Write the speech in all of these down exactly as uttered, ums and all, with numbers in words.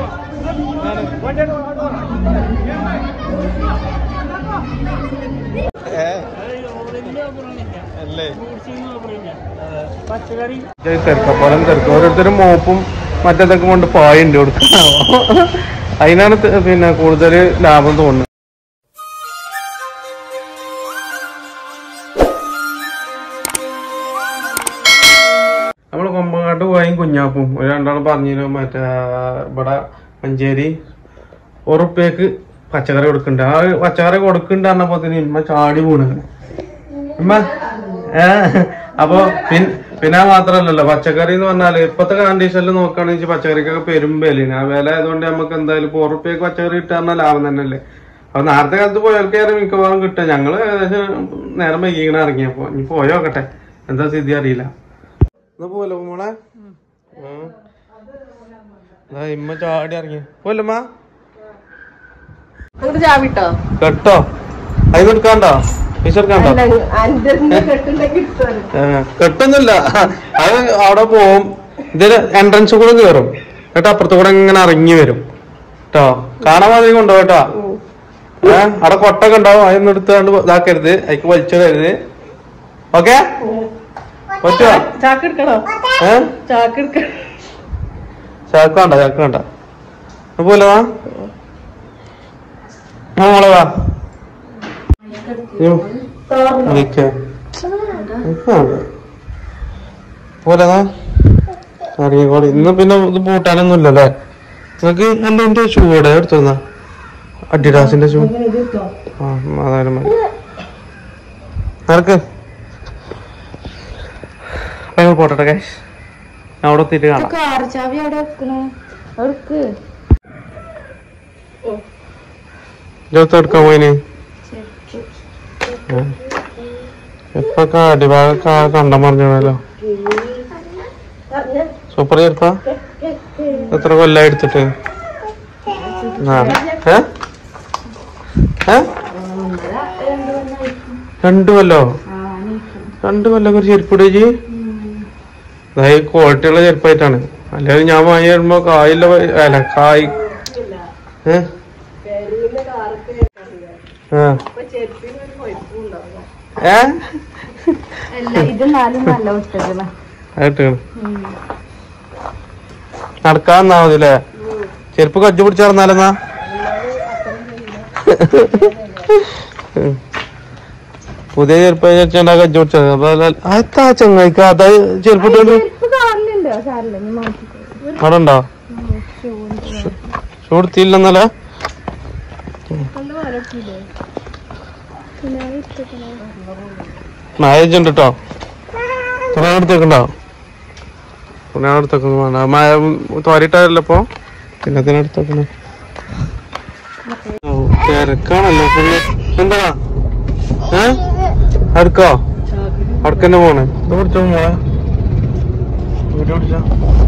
തിരക്കപ്പോലം തിരക്കും ഓരോരുത്തരും മോപ്പും മറ്റേതൊക്കെ കൊണ്ട് പായുണ്ട് കൊടുക്കാവോ അതിനാണ് പിന്നെ കൂടുതൽ ലാഭം തോന്നുന്നത്. നമ്മള് കൊമ്പങ്ങാട്ട് പോയും കുഞ്ഞാപ്പും ഒരു രണ്ടാളും പറഞ്ഞില്ലോ മറ്റേ ഇവിടെ മഞ്ചേരി ഉറുപ്പ്യക്ക് പച്ചക്കറി കൊടുക്കണ്ട. ആ പച്ചക്കറി കൊടുക്കണ്ട പറഞ്ഞപ്പോ തന്നെ ഇമ്മ ചാടി പോണ് ഇമ്മ ഏഹ് അപ്പൊ പിന്നെ പിന്നെ മാത്രല്ലല്ലോ പച്ചക്കറി എന്ന് പറഞ്ഞാല് ഇപ്പത്തെ കണ്ടീഷനിൽ നോക്കുകയാണെങ്കിൽ പച്ചക്കറിക്കൊക്കെ പെരും വിലയാണ്. ആ വില ആയതുകൊണ്ട് നമുക്ക് എന്തായാലും ഇപ്പൊ ഉറുപ്പ്യക്ക് പച്ചക്കറി കിട്ടാൻ ലാഭം തന്നെയല്ലേ. അപ്പൊ നേരത്തെ കാലത്ത് പോയവർക്കാരും മിക്കവാറും കിട്ടുക. ഞങ്ങള് ഏകദേശം നേരം വൈകിങ്ങനെ ഇറങ്ങിയപ്പോ ഇനി പോയോക്കട്ടെ എന്താ സ്ഥിതി അറിയില്ല. എന്നാ പോലെ മോളെ ഇമ്മ ചാടി ഇറങ്ങി പോലമ്മ കേട്ടോ അതിന് എടുക്കാണ്ടോ പൈസ എടുക്കാണ്ടോ? കെട്ടൊന്നുമില്ല അത് അവിടെ പോവും. ഇതില് എൻട്രൻസ് കൂടെ കയറും കേട്ടോ. അപ്പുറത്ത് കൂടെ ഇങ്ങനെ ഇറങ്ങി വരും കേട്ടോ. കാണാൻ മാതിരി കൊണ്ടുപോകും കേട്ടോ. ഏഹ് അവിടെ കൊട്ടൊക്കെ ഉണ്ടാവും. അതൊന്നും എടുത്തുകൊണ്ട് ഇതാക്കരുത്, അതിക്ക് വലിച്ചിടരുത്. ഓക്കെ പറ്റുമോ? ഏഹ് ചാക്ക് വേണ്ട ചാക്ക് വേണ്ട പോലെ വാ മോളെ വാ പോലെ അറിയോളൂ. ഇന്ന് പിന്നെ ഇത് പൂട്ടാനൊന്നും ഇല്ലല്ലേ നിങ്ങക്ക്? എന്റെ എന്റെ ഷൂ ഇവിടെ എടുത്തുന്ന അഡിഡാസിന്റെ ഷൂ ആ അതായാലും മതി. നിനക്ക് പോട്ടെ കാശ് ഞാൻ അവിടെ എത്തിയിട്ട് കാണാം. എടുക്കാൻ പോയിന് ഇപ്പൊ അടിഭാഗൊക്കെ കണ്ടം പറഞ്ഞല്ലോ. സൂപ്പർ ചെരുപ്പ എത്ര കൊല്ലായി എടുത്തിട്ട്? രണ്ടു കൊല്ലോ? രണ്ടു കൊല്ലൊക്കെ ഒരു ചെരുപ്പിടേ ചെയ്? അതായത് ക്വാളിറ്റിയുള്ള ചെരുപ്പായിട്ടാണ്. അല്ലെങ്കിൽ ഞാൻ വാങ്ങി വരുമ്പോ കായില്ല അല്ല കായ് ഏഹ് നടക്കാന്നാ മതില്ലേ? ചെരുപ്പ് കജ്ജു പിടിച്ച് നടന്നാലെന്നാ പുതിയ ചെരുപ്പ് വെച്ചാ കജ്ജു പിടിച്ചത്. അപ്പൊ അതാ ചങ്ങായിക്ക അതാ ചെരുപ്പ് അവിടെ ഉണ്ടോ? ഷൂടുത്തില്ലെന്നല്ലേ? മാരേജ് ഉണ്ട് കേട്ടോ. തുണയെടുത്തേക്കുണ്ടോ? തുണയെടുത്തേക്കുന്നു വേണ്ട മഴ തോരിട്ടല്ലോ ഇപ്പൊ പിന്നെ അതിനെടുത്തേക്കണേ. തിരക്കാണല്ലോ പിന്നെ. എന്താ ഏ അടുക്കോ? അടുക്കന്നെ പോണേ. ഇത് പിടിച്ചോ മോളെ വീഡിയോ പിടിച്ചോ.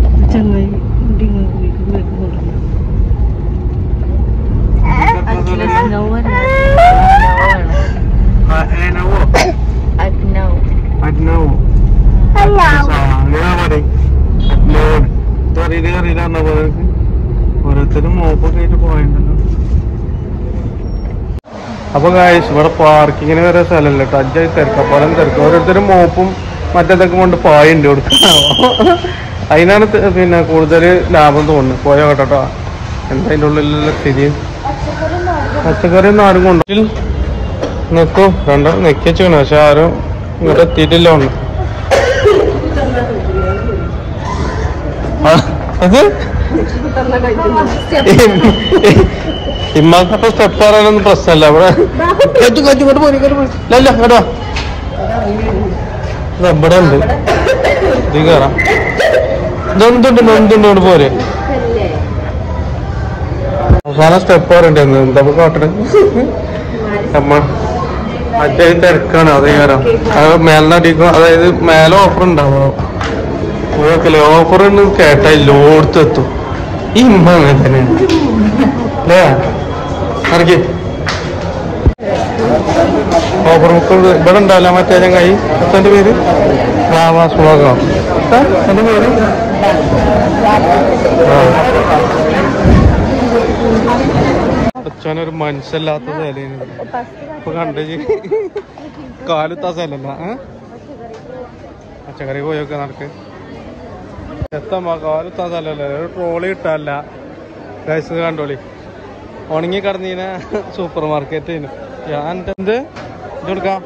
ഓരോരുത്തരും മോപ്പൊക്കെ ആയിട്ട് പോയിട്ടുണ്ടല്ലോ. അപ്പൊ ഗായ്സ് ഇവിടെ പാർക്കിങ്ങിന് വരെ സ്ഥലമല്ല കേട്ടോ. അഞ്ചായി തിരക്കപ്പോലം തിരക്കും ഓരോരുത്തരും മോപ്പും മറ്റേതൊക്കെ കൊണ്ട് പായുണ്ട് കൊടുക്കാവോ അതിനാണ് പിന്നെ കൂടുതൽ ലാഭം തോന്നുന്നത്. പോയോ കേട്ടോ എന്താ അതിൻ്റെ ഉള്ളിലുള്ള സ്ഥിതി. പച്ചക്കറി ഒന്നും ആരും കൊണ്ടു നിൽക്കൂ രണ്ടോ നെക്കി വെച്ചാണ്. പക്ഷെ ആരും ഇങ്ങോട്ട് എത്തിയിട്ടില്ല. ഒന്ന് അത് ഇമ്മാക്കപ്പോ സ്റ്റെപ്പ് പറയാനൊന്നും പ്രശ്നമല്ല. അവിടെ ഇവിടെ ഉണ്ട് ഇത് കയറാം. ഇതെന്തുണ്ട് എന്തുണ്ട് ഇവിടെ പോരെ അവസാനം സ്റ്റെപ്പ് പറയണ്ടെന്ന് എന്താ കാട്ടണേ അമ്മ മറ്റേ തിരക്കാണ്. അത് കയറാം അത് മേലിനടിക്കും. അതായത് മേലെ ഓഫർ ഉണ്ടാവോ ഓക്കല്ലേ? ഓഫർ കേട്ടാ ലോടത്തെത്തും. ഈ ഇമ്മ അങ്ങനെ തന്നെയാണ് അല്ലേ? ഇറക്കി ഓഫർ ബുക്ക് ഇവിടെ ഉണ്ടാവില്ല. മറ്റേ ചങ്ങായി എന്റെ പേര് രാമാസ് വ്ളോഗോ എന്റെ പേര് പഠിച്ചാൻ ഒരു മനസ്സില്ലാത്ത സ്ഥലം ഇപ്പൊ കണ്ടു കാലുത്താ സ്ഥലല്ല ഏഹ് പച്ചക്കറി പോയൊക്കെ നടക്ക് എത്തമ്മ കാലുത്താ സ്ഥലല്ല ഒരു ട്രോളി കിട്ടാല്ല ഗൈസ് കണ്ടോളി ഉണങ്ങി കിടന്നീന സൂപ്പർ മാർക്കറ്റ് ഞാൻ എന്ത് ഇതെടുക്കാം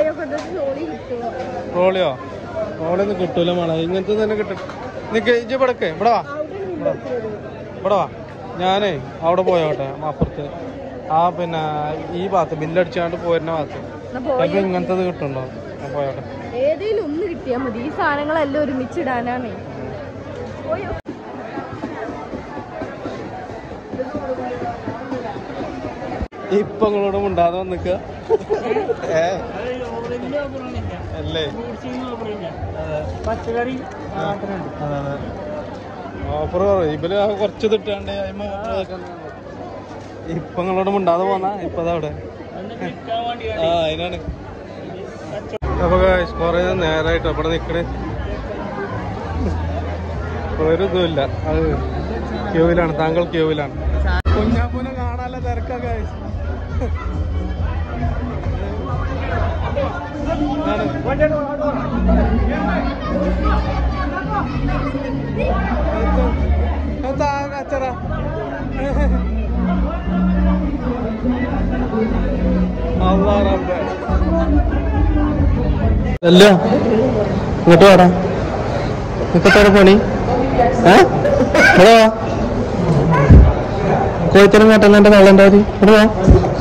ട്രോളിയോ ട്രോളിയൊന്നും കിട്ടൂല മോളെ ഇങ്ങനത്തെ തന്നെ കിട്ടും നിക്ക് ഇജ്ജ് ഇവിടക്ക് ഇവിടെ വാ ഇവിടെ വാ ഞാനേ അവിടെ പോയോട്ടെ അപ്പുറത്ത് ആ പിന്നെ ഈ ഭാഗത്ത് ബില്ലടിച്ചാണ്ട് പോരുന്ന ഭാഗത്ത് ചിലപ്പോ ഇങ്ങനത്തത് കിട്ടുന്നുണ്ടോ ഞാൻ പോയോട്ടെ ഏതെങ്കിലും ഒന്ന് കിട്ടിയാ മതി ഈ സാധനങ്ങളെല്ലാം ഒരുമിച്ചിടാനാണ് ഇപ്പൊ നിങ്ങളോട് മുണ്ടാതെ വന്നിക്ക അല്ലേ പച്ചക്കറി ഓഫർ ഇവര് കുറച്ച് തിട്ടാണ്ട് ഇപ്പൊ നിങ്ങളോട് മുണ്ടാതെ പോന്നാ ഇപ്പൊ അവിടെ ആ അതിനാണ് അപ്പൊ കൊറേ നേരായിട്ട് അവിടെ നിക്കണേ ഒരു ഇതുമില്ല അത് ക്യൂവിലാണ് താങ്കൾ ക്യൂവിലാണ് കുഞ്ഞാപ്പൂനെ കാണാനുള്ള തിരക്കൊക്കെ അച്ചറ അല്ല ഇങ്ങോട്ട് വേടാ ഇപ്പത്തോടെ പണി ഏ ഇവിടെ വാ കോയത്തരം കേട്ടല്ലോ എന്റെ വെള്ളം ഇവിടെ വാ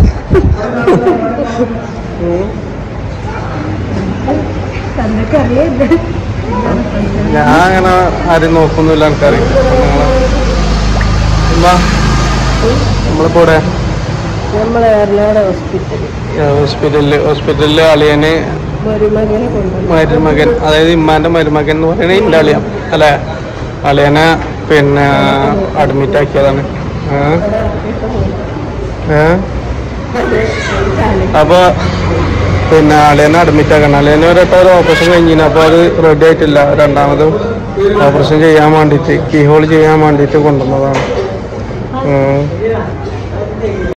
ഞാൻ അങ്ങനെ ആരും നോക്കൊന്നുമില്ല എനിക്കറിയാം നമ്മളിപ്പോ ഇവിടെ ഹോസ്പിറ്റലില് ഹോസ്പിറ്റലില് അളിയന് മരുമകൻ അതായത് ഇമ്മാന്റെ മരുമകൻ എന്ന് പറയണ എന്റെ അളിയൻ അല്ലെ അളിയനെ പിന്നെ അഡ്മിറ്റ് ആക്കിയതാണ് അപ്പൊ പിന്നെ അളിയനെ അഡ്മിറ്റ് ആക്കണം അളിയനെ ഒരട്ട ഒരു ഓപ്പറേഷൻ കഴിഞ്ഞിന് അപ്പൊ അത് റെഡി ആയിട്ടില്ല രണ്ടാമതും ഓപ്പറേഷൻ ചെയ്യാൻ വേണ്ടിട്ട് കീ ഹോൾ ചെയ്യാൻ വേണ്ടിട്ട് കൊണ്ടുവന്നതാണ്